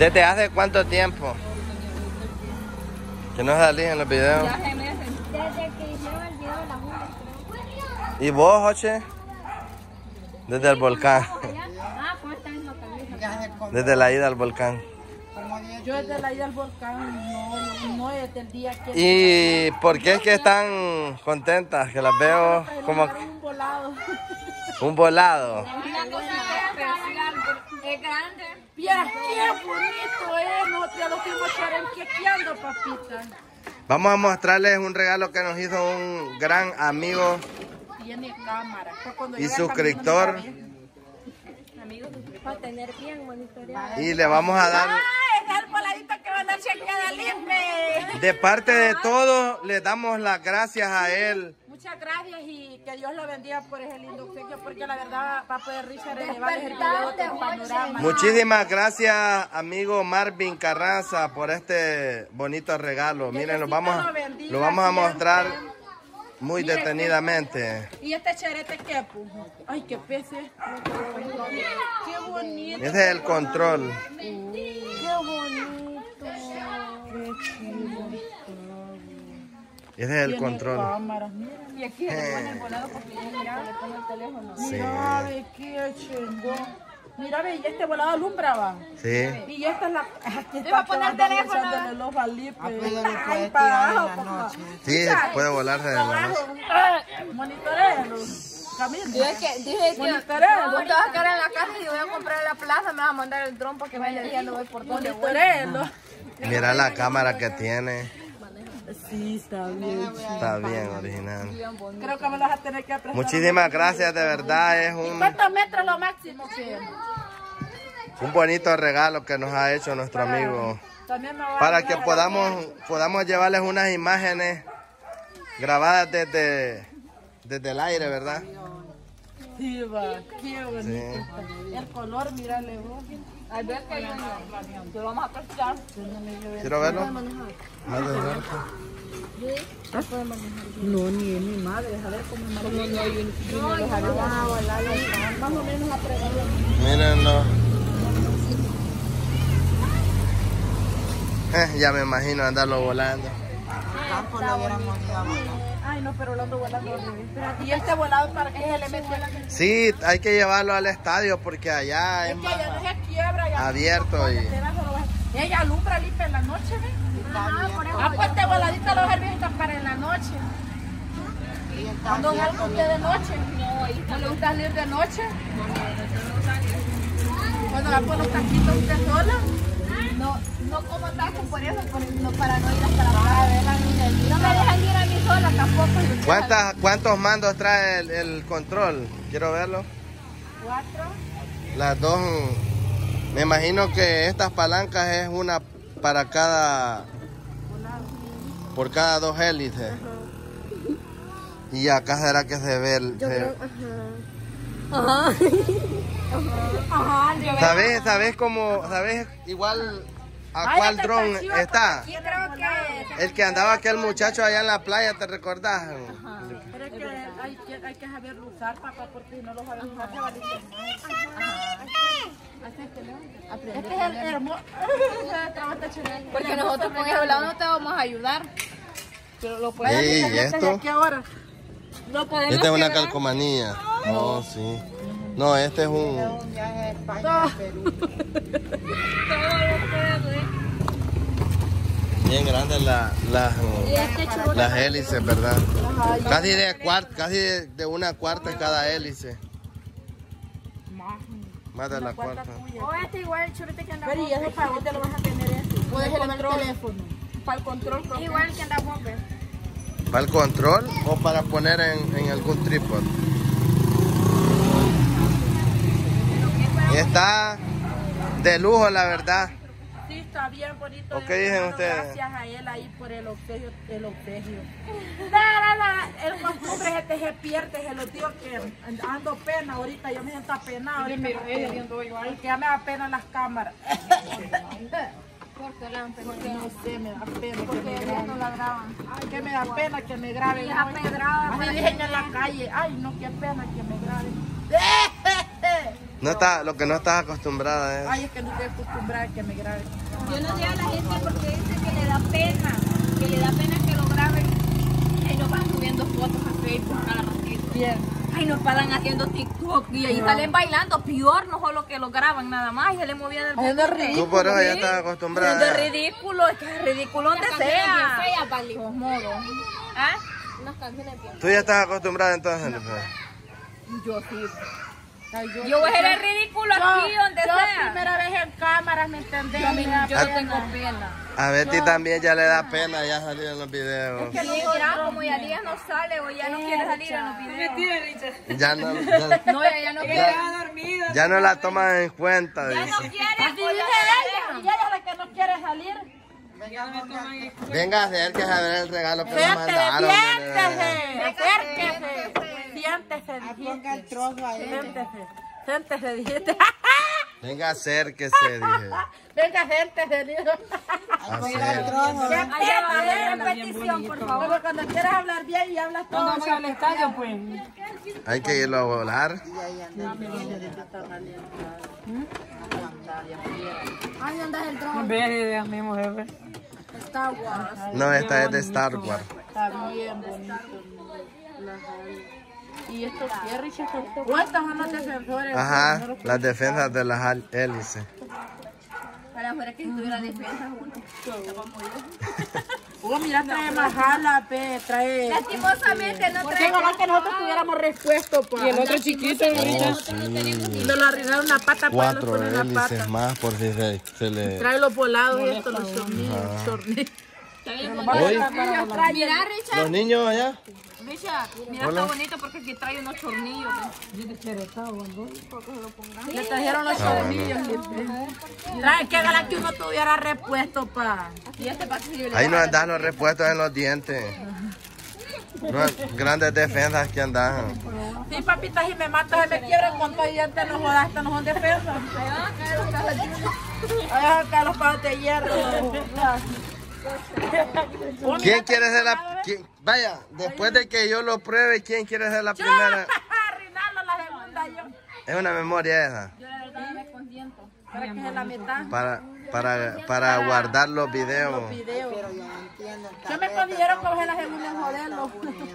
¿Desde hace cuánto tiempo que no salís en los videos? Ya hace meses. Desde que hicieron el video de la jungla. ¿Y vos, Joche? Desde el volcán. Ah, ¿cómo está en localización? Desde la ida al volcán. Yo desde la ida al volcán, no desde el día que... ¿Y por qué es que están contentas? Que las veo como Un volado. un volado. Una cosa especial, es grande. Vieras qué bonito es, nosotros lo fuimos charenqueando, papita. Vamos a mostrarles un regalo que nos hizo un gran amigo Tiene cámara. y suscriptor. Para tener bien monitoreado. Y le vamos a dar, ¡Ah! Es el voladito que va a dar chequeada limpia. de parte de todos, le damos las gracias a él. Muchas gracias y que Dios lo bendiga por ese lindo obsequio, porque la verdad va a poder Richard llevarles el video del panorama. Muchísimas gracias, amigo Marvin Carranza, por este bonito regalo. Miren, lo vamos a mostrar muy detenidamente. ¿Y este charete qué, pujo? Ay, qué pese. Qué bonito. Ese es el control. Qué bonito. Qué chido. Ese es el Tiene control. cámaras, mira. Y aquí le pone el volado porque ya mira, le pone el teléfono. Sí. Mira, ve qué chingón. Mira, ve, y este volado alumbraba. Sí. Y esta es la... Aquí Le va a poner el teléfono. echándole los Felipe. puede para tirar en abajo, la papá. noche. Sí, puede volarse de la noche. Monitorealo. Camila. Dije que Monitorealo. vos te vas a quedar en la casa y voy a comprar en la plaza, me vas a mandar el dron para que vaya diciendo voy por donde voy. Monitorealo. Mira la cámara que tiene. Sí, está bien. Está bien original. Creo que me lo vas a tener que prestar. Muchísimas gracias, de verdad. Es ¿Cuántos metros lo máximo que? un bonito regalo que nos ha hecho nuestro amigo. También me va a Para que dar- podamos llevarles unas imágenes grabadas desde el aire, ¿verdad? Sí, va. Qué bonito. Sí. El color, mírale vos. Al ver que lo vamos a prestar. ¿Quiero verlo? Más de cerca. No, ni mi madre, a ver cómo me más o menos apretado. Mírenlo. Ya me imagino andarlo volando. Campo lo hubiéramos ido a volar. Ay, no, pero lo ando volando. Espérate, ¿y este volado para qué se le metió? Sí, hay que llevarlo al estadio porque allá es Es que más ya no se quiebra. Ya abierto y... Ella alumbra limpia en la noche, ¿ves? Ah, pues este voladito lo servicios para en la noche. Y está Cuando abierto, salga usted de noche. ¿No le gusta salir de noche? Cuando va por los taquitos usted sola. No como tacos por eso, no, para no ir hasta la playa. No me dejan ir a mí sola tampoco. ¿Cuántos mandos trae el control? Quiero verlo. 4. Las dos, me imagino que estas palancas es una para por cada dos hélices. Y acá será que se ve el... ¿Sabes cómo, sabes igual a cuál dron está? Yo creo que... El que andaba aquel muchacho allá en la playa, ¿te recordás? Pero es que hay que saberlo usar, papá, porque si no lo sabes usar se va a limpiar. Este es el hermoso. Porque nosotros con ese lado no te vamos a ayudar. Pero lo Ey, ¿y esto? aquí ahora. Lo podemos Esta es una quebrar. calcomanía. Oh, sí. No, este es un... un viaje a España, a Perú. Bien grandes las hélices, ¿verdad? Casi de una cuarta cada hélice. Más de la cuarta. O este igual el churrete que anda Pero y eso para dónde lo vas a tener eso. Puedes elevar el teléfono. Para el control. igual que anda bomber. ¿Para el control o para poner en algún trípode? Está de lujo, la verdad. Sí, está bien bonito. ¿O qué dicen ustedes? Gracias a él ahí por el obsequio. El costumbre se pierde, se lo digo que ando pena ahorita, yo me siento apenada ahorita. Porque ya me da pena las cámaras. Porque No sé, me da pena que me graben. Ay, que me da pena que me graben. Así dicen en la calle. Ay, no, qué pena que me graben. No está, lo que no estás acostumbrada es. Ay, es que no estoy acostumbrada a que me graben. Yo no digo a la gente porque dice que le da pena. Que le da pena que lo graben. Ay, nos van subiendo fotos a Facebook cada ratito. Bien. Ay, nos paran haciendo TikTok y ahí salen bailando. Peor, no solo que lo graban nada más y se le movían el Haciendo bote. ridículo. Tú por eso ya estás acostumbrada. Es de ridículo, es que es ridículo donde sea. Vale. Todos modos. ¿Ah? Unas canciones bien. Tú ya estás acostumbrada entonces, Jennifer. Yo sí. Ay, Yo voy a hacer el ridículo aquí donde yo sea. primera vez en cámaras, ¿me entendés? Yo no tengo pena. A Betty también ya le da pena ya salir en los videos. Sí, mira, como ya Díaz no sale o ya no quiere salir en los videos. Ya no, No, ella no quiere. ya no la toman en cuenta. Ya Dice. no quiere. Así dice ella. Y ella es la que no quiere salir. Venga, acérquese a ver el regalo que nos Siéntese, mandaron. siéntese, acérquese. Siéntese, Ponga dijiste. el trozo ahí. Siéntese, siéntese, dijiste. Venga, acérquese, dije. Venga, siéntese, dijo. Ponga el trozo. Allá va a haber repetición, por favor. Pero cuando quieras hablar bien y hablas todo. Vamos al estadio, pues. Hay que irlo a volar. Ay, ¿dónde es el dron? Ve ideas mismo, jefe. Star Wars. No, esta es de Star Wars. Está bien bonito. Y esto qué, Richard. ¿Cuántas son los defensores? Ajá, las defensas de las hélices. Para fuera que estuviera defensa uno. Oh, mira, trae majala, trae. Lastimosamente no Porque trae. ojalá que nosotros tuviéramos repuesto, pues. Y el otro chiquito, Oh, sí. Y nos lo arreglaron una pata, pues, los 4 ponen en la hélices pata. más por si se le... Trae los volados, esto, los tornillos. Uy, Mira, Richard. los niños allá. Richard, mira, está bonito porque aquí trae unos tornillos. Le trajeron los tornillos. Trae que ojalá que uno tuviera repuesto, pa. Y este para que se Ahí no andan los repuestos en los dientes. Grandes defensas que andan. Sí, papita, si me matas, se me quiebran con todo y dientes, no jodas, no son defensas. Ay, acá los palos de hierro. ¿Quién quiere ser la... Vaya, después de que yo lo pruebe, ¿quién quiere ser la primera? Rinaldo, la segunda yo. Es una memoria esa. Yo la verdad me consiento. Para que se la metan. Para guardar los videos. Video. Pero yo no entiendo. Yo me considero como la segunda en joderlo.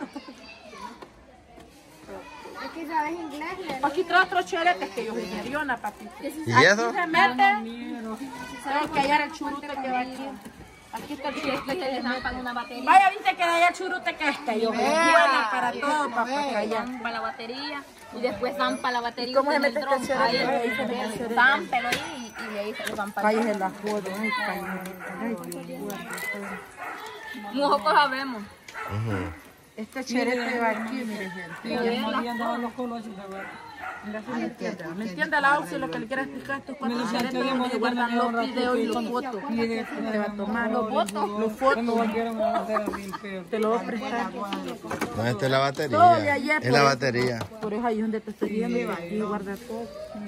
Es que sabes inglés, Lelo. Aquí trae otros choretes que yo generiona, papita. ¿Y eso? Se mete. Tengo que hallar el churute que va aquí. Aquí está el churute que le Para una batería. Vaya, dice que de allá el churute que está. Yo buena para todo, papá. Allá. Para la batería y después dan para la batería. ¿Cómo se con el mete dron. este chorete? Ahí Ahí se mete el chorete. dan, pero ahí y de ahí se lo van para Cállese la joda. Ay, cállese. Nosotros sabemos. Este chorete va aquí, mire, gente. los colores, ¿Me entiende la Auxi? Lo que le quiero explicar estos cuatro choretes donde se guardan los videos y los fotos. Te va a tomar los fotos. Los fotos. Te lo voy a prestar. No, esta es la Todo de batería. ayer, Es por la eso. batería. Por eso ahí es donde te estoy viendo y aquí guarda todo.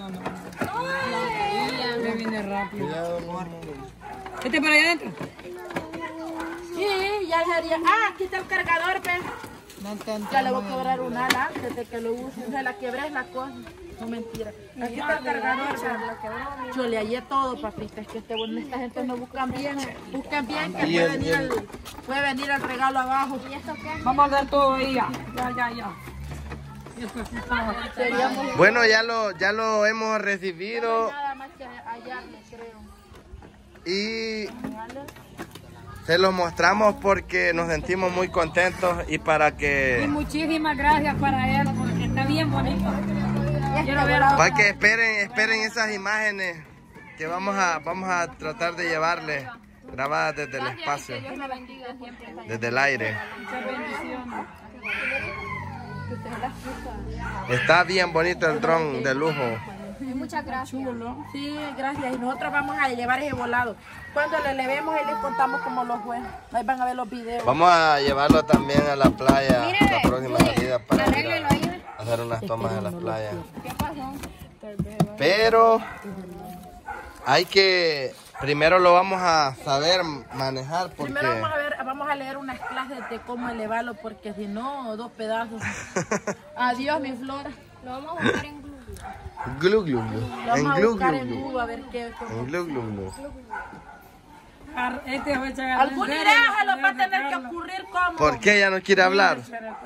Me viene rápido. ¿Este para allá adentro? Sí, ya sería. Ah, aquí está el cargador, ¿ves? No entendí. Ya le voy a cobrar un ala antes de que lo use. Se la quebré la cosa. No mentira. Aquí está el cargador, ¿ves? Yo le hallé todo, papita. Es que esta gente no buscan bien. Buscan bien que puede venir el regalo abajo. Vamos a dar todo ahí ya. Ya. Seríamos Bueno, ya lo hemos recibido nada más que hallarle, creo. y se los mostramos porque nos sentimos muy contentos y para Y que muchísimas gracias para él, porque está bien bonito. Quiero verlo. para que esperen esas imágenes que vamos a tratar de llevarles grabadas desde el espacio, Dios me bendiga siempre. desde el aire. Muchas bendiciones. Está bien bonito el dron de lujo. Muchas gracias. Sí, gracias. Y nosotros vamos a llevar ese volado. Cuando le levemos y les contamos cómo lo fue. Ahí van a ver los videos. Vamos a llevarlo también a la playa Mire, la próxima salida para ir arréglelo ahí. a hacer unas tomas en la playa. ¿Qué pasó? Pero hay que, primero lo vamos a saber manejar porque... Primero vamos a leer unas clases de cómo elevarlo, porque si no, dos pedazos. Adiós, mi flora. Lo vamos a buscar en Google. Glu, glu, glu. En Vamos a glu, buscar glu, en glu. Google a ver qué. En glu, glu, glu. Este fue echar Algún idea se lo va a tener que ocurrir como. ¿Por qué ella no quiere hablar?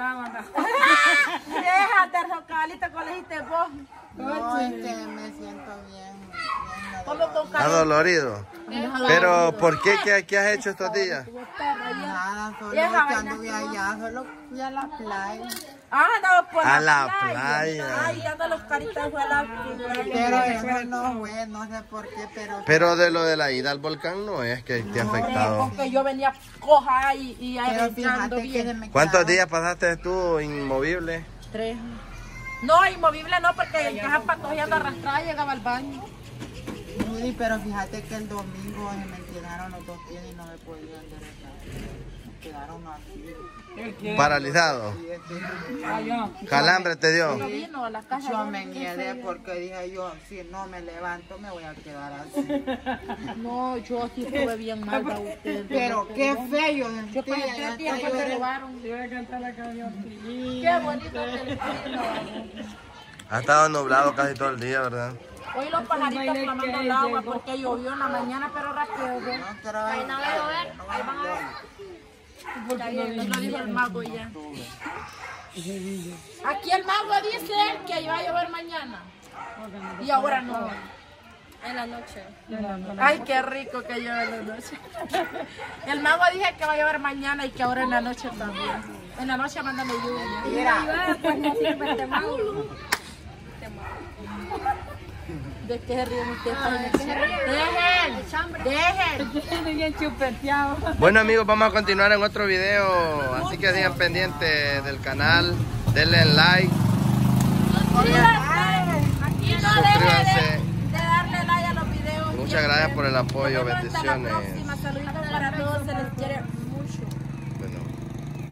Déjate, Rocalito, ¿cómo le dijiste vos? No, es que me siento bien. ¿Cómo con calor? Adolorido. Pero, ¿por qué? ¿Qué has hecho estos días? Nada, solo que anduve allá, solo fui a la playa. Ah, no, por A la playa. Ay, anda los caritas fue a la playa. Pero eso no fue, no sé por qué, Pero de lo de la ida al volcán no es que te ha afectado. Porque yo venía coja y pero arrancando fíjate que se bien. me ¿Cuántos quedaron- días pasaste tú inmovible? 3. No, inmovible no, porque en caja patojeando arrastrada llegaba al baño. Sí, pero fíjate que el domingo se me tiraron los 2 pies y no me podían enderezar. Me quedaron así. Paralizado. Y este, Calambre te dio. No vino a la casa. yo me nieve porque dije yo, si no me levanto me voy a quedar así. No, yo sí estuve bien mal para usted. Pero qué feo, Yo con el 3 días que me robaron. Yo voy a cantar la canción. Qué bonito que le Ha estado nublado casi todo el día, ¿verdad? Hoy los pajaritos clamando el agua porque llovió en la mañana, pero rápido. No quiero ver. No va a llover, ahí van a ver. Está bien, lo dijo el mago ya. Aquí el mago dice que iba a llover mañana. Y ahora no. En la noche. Ay, qué rico que llueve en la noche. El mago dije que va a llover mañana y que ahora en la noche también. En la noche mándame lluvia. Mira, Pues no sirve este mago. ¿De qué se ríen ustedes? Dejen. Bien chupeteado. Bueno amigos, vamos a continuar en otro video, así que sigan pendientes del canal, denle like, Aquí no suscríbanse. dejen de darle like a los videos. Muchas gracias por el apoyo, Nos vemos hasta la bendiciones. próxima. Saluditos para todos, se les quiere